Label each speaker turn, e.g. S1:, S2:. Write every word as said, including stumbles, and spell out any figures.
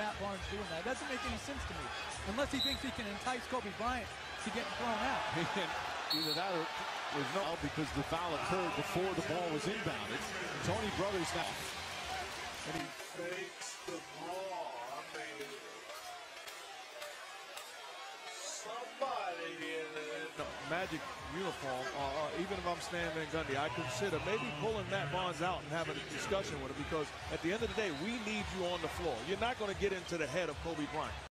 S1: Matt Barnes doing that. It doesn't make any sense to me, unless he thinks he can entice Kobe Bryant to get thrown out.
S2: Either that or there's no, because the foul occurred before the ball was inbounded. Tony Brothers now.
S3: And he fakes the ball. I mean, somebody in the
S4: Magic uniform, uh, uh, even if I'm standing in Gundy, I consider maybe pulling Matt Barnes out and having a discussion with him, because at the end of the day, we need you on the floor. You're not going to get into the head of Kobe Bryant.